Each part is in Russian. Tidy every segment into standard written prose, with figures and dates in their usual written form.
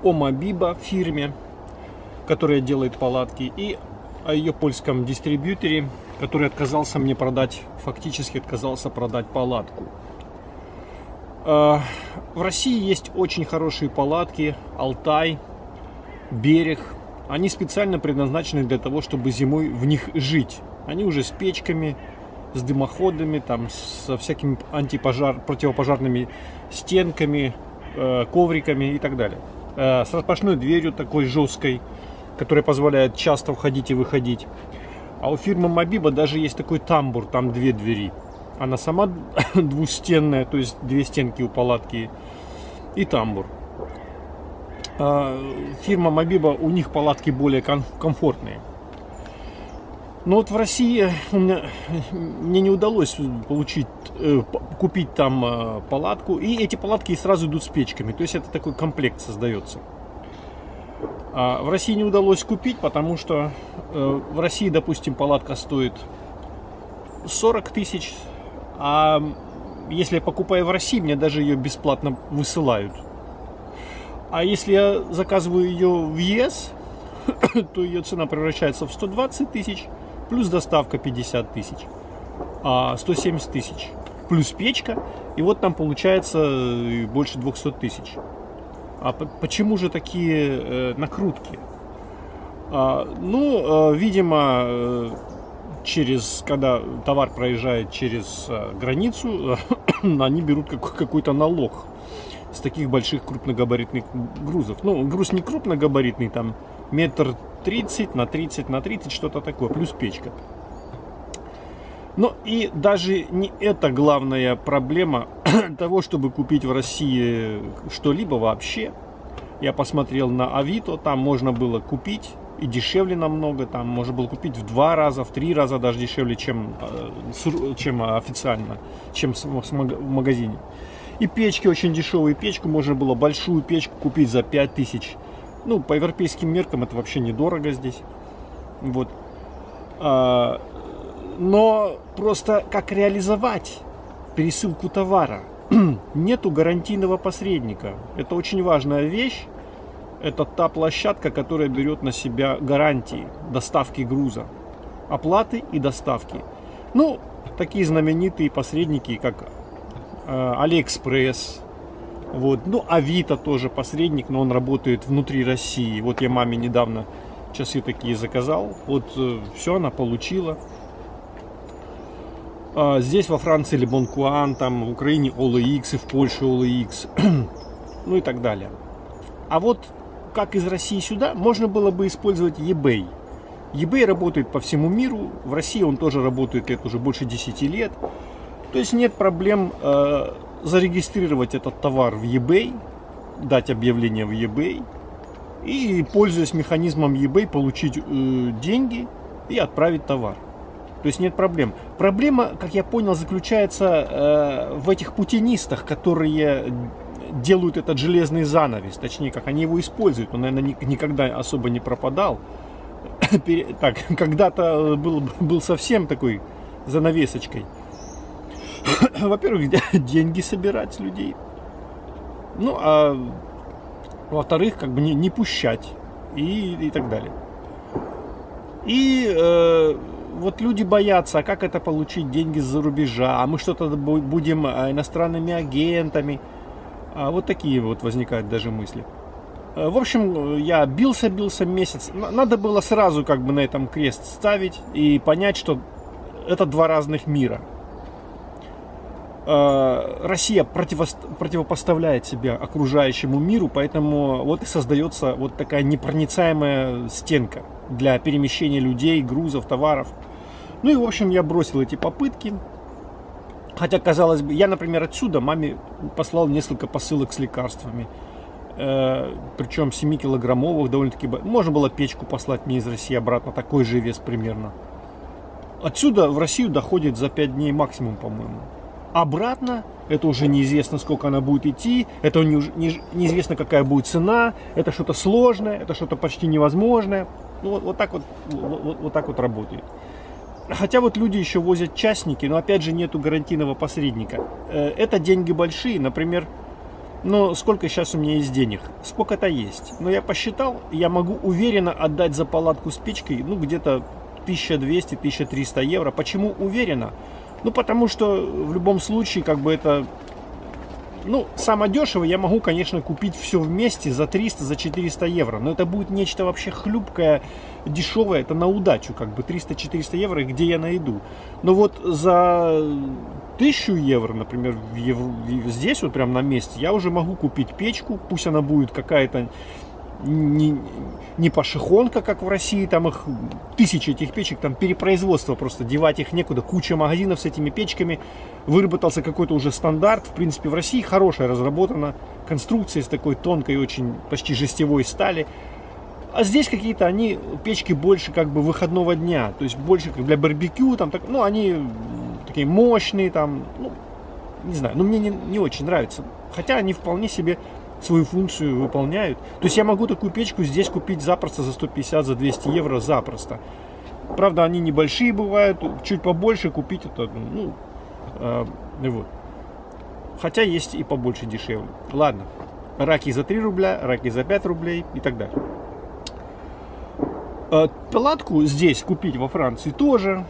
о Мобиба фирме, которая делает палатки, и о ее польском дистрибьюторе, который отказался мне продать, фактически отказался продать палатку. В России есть очень хорошие палатки, Алтай, Берег. Они специально предназначены для того, чтобы зимой в них жить. Они уже с печками, с дымоходами, там, со всякими противопожарными стенками, ковриками и так далее. С распашной дверью такой жесткой, которая позволяет часто входить и выходить. А у фирмы Мобиба даже есть такой тамбур, там две двери. Она сама двустенная, то есть две стенки у палатки и тамбур. Фирма Мобиба, у них палатки более комфортные. Но вот в России мне не удалось купить там палатку. И эти палатки сразу идут с печками. То есть это такой комплект создается. В России не удалось купить, потому что в России, допустим, палатка стоит 40 тысяч. А если я покупаю в России, мне даже ее бесплатно высылают. А если я заказываю ее в ЕС, то ее цена превращается в 120 тысяч, плюс доставка 50 тысяч, 170 тысяч, плюс печка, и вот там получается больше 200 тысяч. А почему же такие накрутки? Видимо, когда товар проезжает через границу, они берут какой-то налог с таких больших крупногабаритных грузов. Ну, груз не крупногабаритный, там метр 30 на 30 на 30, что-то такое, плюс печка. Но и даже не это главная проблема того, чтобы купить в России что-либо вообще. Я посмотрел на Авито, там можно было купить и дешевле намного, там можно было купить в 2 раза, в 3 раза даже дешевле, чем официально, чем в магазине. И печки очень дешевые, печку можно было, большую печку купить за 5000. Ну, по европейским меркам это вообще недорого здесь. Вот. Но просто как реализовать пересылку товара? Нету гарантийного посредника. Это очень важная вещь. Это та площадка, которая берет на себя гарантии доставки груза, оплаты и доставки. Ну, такие знаменитые посредники, как Алиэкспресс. Вот. Ну, Авито тоже посредник, но он работает внутри России. Вот я маме недавно часы такие заказал. Вот все она получила. Здесь во Франции Leboncoin, там в Украине OLX и в Польше OLX. Ну и так далее. А вот как из России сюда, можно было бы использовать eBay. eBay работает по всему миру. В России он тоже работает лет уже больше 10 лет. То есть нет проблем зарегистрировать этот товар в eBay, дать объявление в eBay и, пользуясь механизмом eBay, получить деньги и отправить товар. То есть нет проблем. Проблема, как я понял, заключается в этих путинистах, которые делают этот железный занавес. Точнее, как они его используют. Он, наверное, никогда особо не пропадал. Так, когда-то был совсем такой занавесочкой. Во-первых, деньги собирать с людей. Ну, а во-вторых, как бы не пущать. И так далее. И вот люди боятся, а как это получить деньги с-за рубежа, а мы что-то будем иностранными агентами. Вот такие вот возникают даже мысли. В общем, я бился месяц. Надо было сразу как бы на этом крест ставить и понять, что это два разных мира. Россия противопоставляет себя окружающему миру, поэтому вот и создается вот такая непроницаемая стенка для перемещения людей, грузов, товаров. Ну и в общем я бросил эти попытки. Хотя, казалось бы, я, например, отсюда маме послал несколько посылок с лекарствами. Причем 7-килограммовых, довольно-таки. Можно было печку послать мне из России обратно, такой же вес примерно. Отсюда в Россию доходит за 5 дней максимум, по-моему. Обратно, это уже неизвестно, сколько она будет идти, это неизвестно, какая будет цена, это что-то сложное, это что-то почти невозможное. Ну, вот так вот работает. Хотя вот люди еще возят частники, но опять же нету гарантийного посредника. Это деньги большие, например, Но сколько сейчас у меня есть денег? Сколько-то есть. Но я посчитал, я могу уверенно отдать за палатку с печкой, ну, где-то 1200-1300 евро. Почему уверенно? Ну, потому что в любом случае, как бы это... Ну, самое дешево я могу, конечно, купить все вместе за 300, за 400 евро. Но это будет нечто вообще хлюпкое, дешевое. Это на удачу, как бы 300-400 евро, где я найду. Но вот за 1000 евро, например, здесь вот прям на месте, я уже могу купить печку. Пусть она будет какая-то не пашихонка, как в России, там их тысячи этих печек, там перепроизводство просто, девать их некуда, куча магазинов с этими печками, выработался какой-то уже стандарт, в принципе в России хорошая разработана конструкция из такой тонкой, очень почти жестевой стали, а здесь какие-то они, печки больше как бы выходного дня, то есть больше как для барбекю, там, так, ну они такие мощные, там, ну, не знаю, но мне не очень нравится, хотя они вполне себе свою функцию выполняют. То есть я могу такую печку здесь купить запросто за 150, за 200 евро запросто. Правда, они небольшие бывают, чуть побольше купить это, ну, вот. Хотя есть и побольше, дешевле. Ладно, раки за 3 рубля, раки за 5 рублей и так далее. Палатку здесь купить во Франции тоже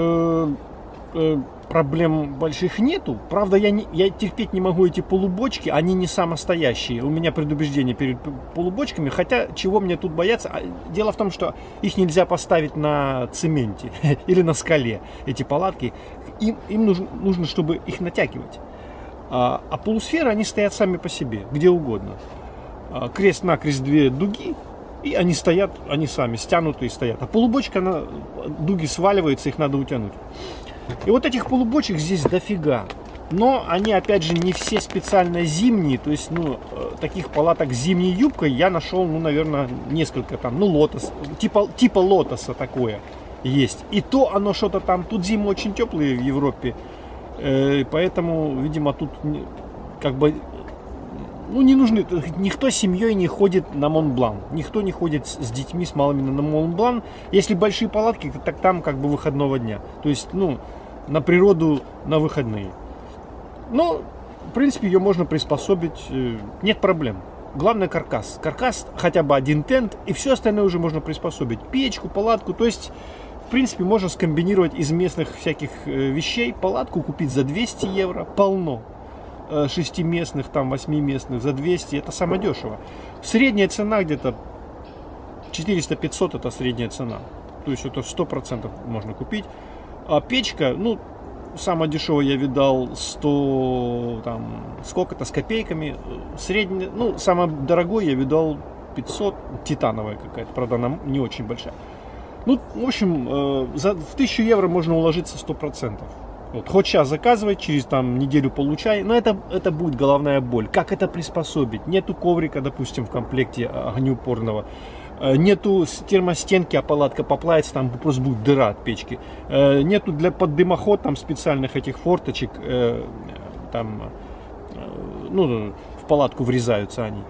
проблем больших нету. Правда, я терпеть не могу эти полубочки, они не самостоящие. У меня предубеждение перед полубочками, хотя чего мне тут бояться? Дело в том, что их нельзя поставить на цементе или на скале, эти палатки. Им нужно, чтобы их натягивать. А полусферы, они стоят сами по себе, где угодно. Крест-накрест 2 дуги, и они стоят, они сами стянутые стоят. А полубочка, дуги сваливаются, их надо утянуть. И вот этих полубочек здесь дофига. Но они, опять же, не все специально зимние. То есть, ну, таких палаток с зимней юбкой я нашел, ну, наверное, несколько там. Ну, лотос, типа лотоса такое есть. И то оно что-то там. Тут зимы очень теплые в Европе. Поэтому, видимо, тут как бы... Ну, не нужны. Никто с семьей не ходит на Монблан. Никто не ходит с детьми, с малыми на Монблан. Если большие палатки, так там как бы выходного дня. То есть, ну, на природу, на выходные. Но, в принципе, ее можно приспособить. Нет проблем. Главное каркас. Каркас хотя бы один тент, и все остальное уже можно приспособить. Печку, палатку. То есть, в принципе, можно скомбинировать из местных всяких вещей. Палатку купить за 200 евро. Полно. 6-местных, там 8-местных за 200, это самое дешево. Средняя цена где-то 400-500, это средняя цена. То есть это 100% можно купить. А печка, ну, самое дешевое я видал 100, там, сколько-то с копейками. Средняя, ну, самое дорогое я видал 500, титановая какая-то, правда, она не очень большая. Ну, в общем, в 1000 евро можно уложиться 100%. Вот, хоть сейчас заказывать, через там неделю получай, но это будет головная боль. Как это приспособить? Нету коврика, допустим, в комплекте огнеупорного. Нету термостенки, а палатка поплавится, там просто будет дыра от печки. Нету под дымоход там специальных этих форточек, там, ну, в палатку врезаются они.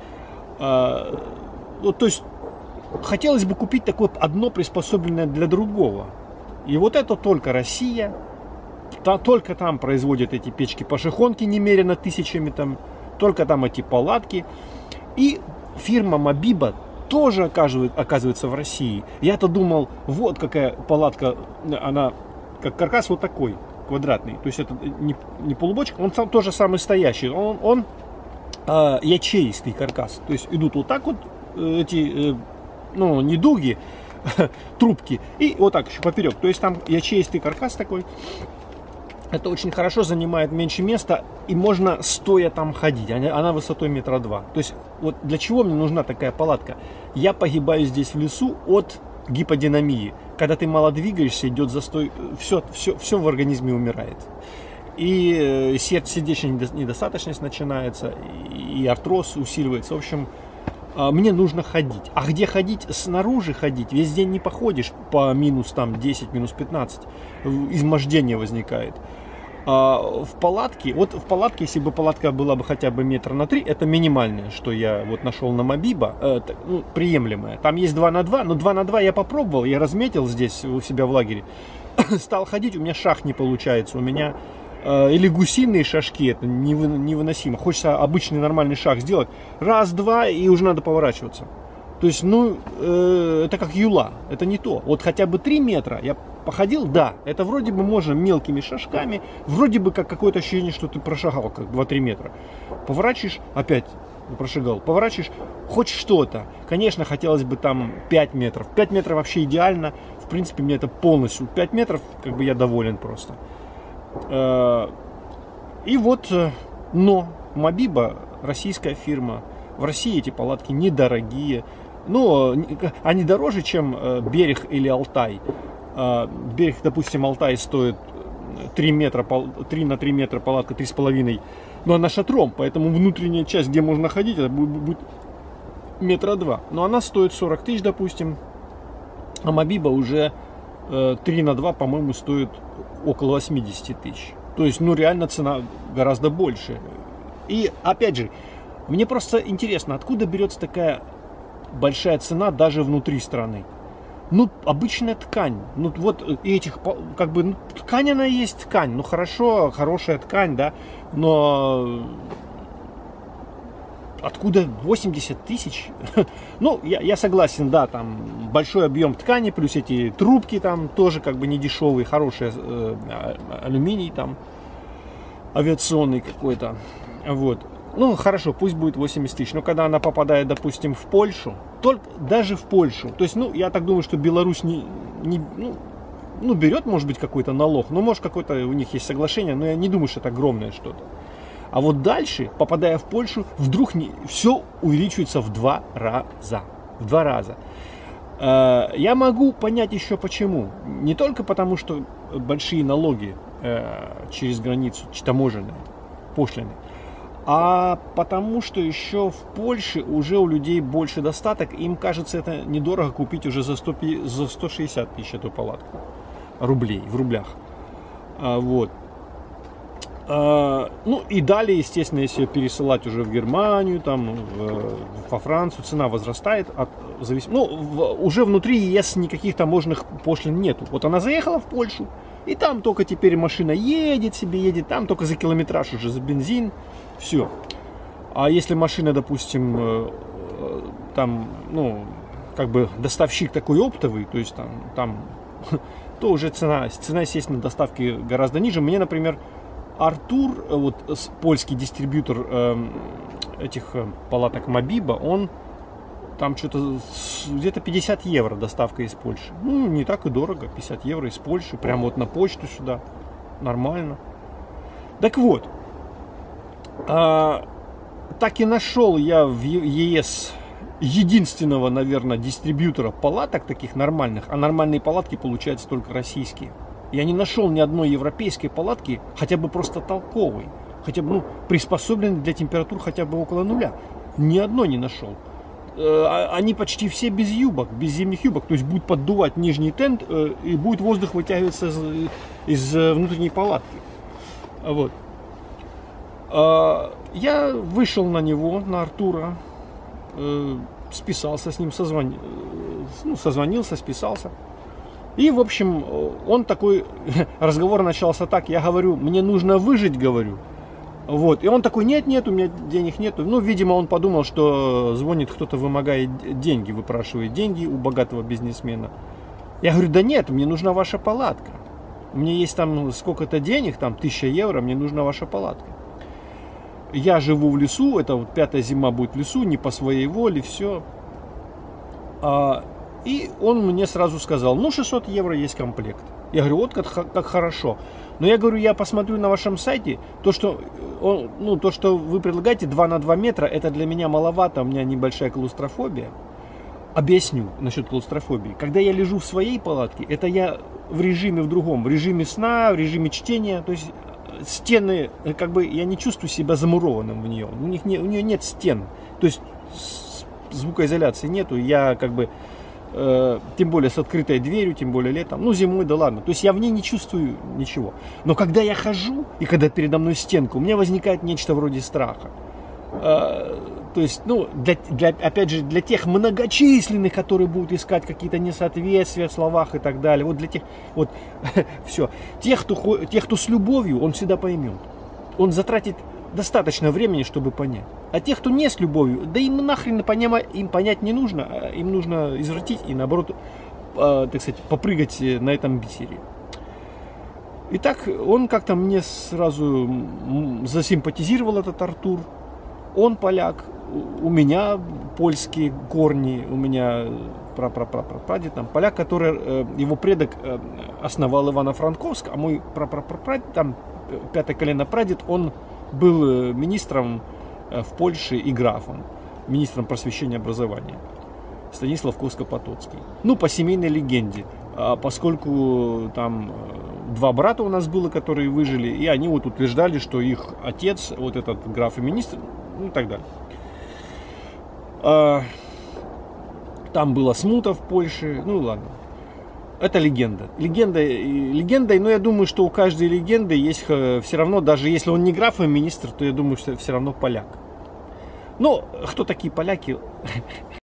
Вот, то есть, хотелось бы купить такое одно приспособленное для другого. И вот это только Россия. Только там производят эти печки-пашихонки немерено тысячами, там, только там эти палатки. И фирма Мобиба тоже оказывается в России. Я-то думал, вот какая палатка, она как каркас вот такой, квадратный. То есть это не полубочка, он сам тоже самый стоящий. Он ячеистый каркас. То есть идут вот так вот эти, ну, не дуги, трубки, и вот так еще поперек. То есть там ячеистый каркас такой. Это очень хорошо, занимает меньше места, и можно стоя там ходить. Она высотой 1,2 метра. То есть, вот для чего мне нужна такая палатка? Я погибаю здесь в лесу от гиподинамии. Когда ты мало двигаешься, идет застой, все в организме умирает. И сердечная недостаточность начинается, и артроз усиливается. В общем, мне нужно ходить. А где ходить? Снаружи ходить. Весь день не походишь по минус там 10, минус 15. Измождение возникает. В палатке, вот в палатке, если бы палатка была бы хотя бы 3 метра, это минимальное, что я вот нашел на Мобиба, ну, приемлемое. Там есть 2 на 2, но 2 на 2 я попробовал, я разметил здесь у себя в лагере. Стал ходить, у меня шаг не получается, у меня или гусиные шажки, это невыносимо. Хочется обычный нормальный шаг сделать. Раз, два, и уже надо поворачиваться. То есть, ну, это как юла, это не то. Вот хотя бы 3 метра я походил, да, это вроде бы можно мелкими шажками, вроде бы как какое-то ощущение, что ты прошагал, как 2-3 метра. Поворачиваешь, опять прошагал, поворачиваешь, хоть что-то. Конечно, хотелось бы там 5 метров. 5 метров вообще идеально. В принципе, мне это полностью 5 метров, как бы я доволен просто. И вот, но Мобиба, российская фирма, в России эти палатки недорогие, но они дороже, чем Берег или Алтай. Берег, допустим, Алтай стоит 3 на 3 метра палатка, 3,5, но она шатром, поэтому внутренняя часть, где можно ходить, это будет 2 метра. Но она стоит 40 тысяч, допустим, а Мобиба уже 3 на 2, по-моему, стоит около 80 тысяч. То есть, ну, реально цена гораздо больше. И, опять же, мне просто интересно, откуда берется такая большая цена даже внутри страны? Ну, обычная ткань. Ну, вот этих, как бы, ну, ткань она и есть ткань. Ну, хорошо, хорошая ткань, да, но откуда 80 тысяч? Ну, я согласен, да, там большой объем ткани, плюс эти трубки там тоже как бы не дешевые, хороший алюминий там, авиационный какой-то, вот. Ну, хорошо, пусть будет 80 тысяч, но когда она попадает, допустим, в Польшу, только даже в Польшу, то есть, ну, я так думаю, что Беларусь ну, берет, может быть, какой-то налог, ну, может, какое-то у них есть соглашение, но я не думаю, что это огромное что-то. А вот дальше, попадая в Польшу, вдруг все увеличивается в 2 раза. В 2 раза. Я могу понять еще почему. Не только потому, что большие налоги через границу, таможенные, пошлины, а потому что еще в Польше уже у людей больше достаток, им кажется это недорого купить уже за 160 тысяч эту палатку рублей, в рублях. Вот. Ну и далее, естественно, если пересылать уже в Германию, там, во Францию, цена возрастает. Уже внутри ЕС никаких таможенных пошлин нету. Вот она заехала в Польшу, и там только теперь машина едет себе, едет, там только за километраж уже, за бензин, все. А если машина, допустим, там, ну, как бы доставщик такой оптовый, то есть там то уже цена, естественно, доставки гораздо ниже. Мне, например, Артур, вот польский дистрибьютор этих палаток Мобиба, он там что-то где-то 50 евро доставка из Польши. Ну, не так и дорого, 50 евро из Польши, прямо вот на почту сюда, нормально. Так вот, так и нашел я в ЕС единственного, наверное, дистрибьютора палаток таких нормальных, а нормальные палатки получаются только российские. Я не нашел ни одной европейской палатки, хотя бы просто толковой, хотя бы, ну, приспособленной для температур хотя бы около нуля. Ни одной не нашел. Они почти все без юбок, без зимних юбок, то есть будет поддувать нижний тент и будет воздух вытягиваться из внутренней палатки. Вот. Я вышел на него, на Артура, списался с ним, созвонился, списался. И, в общем, он такой, разговор начался так, я говорю, мне нужно выжить, говорю. Вот, и он такой, нет, у меня денег нету. Ну, видимо, он подумал, что звонит кто-то, вымогает деньги, выпрашивает деньги у богатого бизнесмена. Я говорю, да нет, мне нужна ваша палатка. У меня есть там сколько-то денег, там 1000 евро, мне нужна ваша палатка. Я живу в лесу, это вот 5-я зима будет в лесу, не по своей воле, все. И он мне сразу сказал, ну 600 евро есть комплект. Я говорю, вот как хорошо. Но я говорю, я посмотрю на вашем сайте, то, что вы предлагаете 2 на 2 метра, это для меня маловато, у меня небольшая клаустрофобия. Объясню насчет клаустрофобии. Когда я лежу в своей палатке, это я в режиме в другом, в режиме сна, в режиме чтения, то есть стены, как бы я не чувствую себя замурованным в нее, у нее нет стен, то есть звукоизоляции нету, я как бы тем более с открытой дверью, тем более летом, ну зимой, да ладно, то есть я в ней не чувствую ничего. Но когда я хожу, и когда передо мной стенка, у меня возникает нечто вроде страха. То есть, ну, опять же, для тех многочисленных, которые будут искать какие-то несоответствия в словах и так далее. Вот для тех, вот, все. Тех, кто с любовью, он всегда поймет. Он затратит достаточно времени, чтобы понять. А тех, кто не с любовью, да им нахрен им понять не нужно. Им нужно извратить и, наоборот, так сказать, попрыгать на этом бисере. Итак, он как-то мне сразу засимпатизировал, этот Артур. Он поляк, у меня польские корни, у меня прапрадед там поляк, который, его предок основал Ивано-Франковск, а мой прапрадед, там, пятое колено прадед, он был министром в Польше и графом, министром просвещения и образования. Станислав Коско-Потоцкий. Ну, по семейной легенде, поскольку там два брата у нас было, которые выжили, и они вот утверждали, что их отец, вот этот граф и министр, ну и так далее. Там была смута в Польше, ну ладно. Это легенда. Легендой, но я думаю, что у каждой легенды есть все равно, даже если он не граф и министр, то я думаю, что все равно поляк. Но кто такие поляки?